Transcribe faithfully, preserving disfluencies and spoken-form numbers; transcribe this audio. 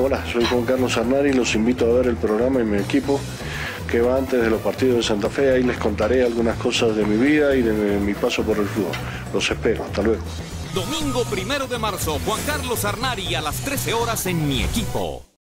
Hola, soy Juan Carlos Arnari, los invito a ver el programa y mi equipo que va antes de los partidos de Santa Fe. Ahí les contaré algunas cosas de mi vida y de mi paso por el fútbol. Los espero, hasta luego. Domingo primero de marzo, Juan Carlos Arnari a las trece horas en Mi Equipo.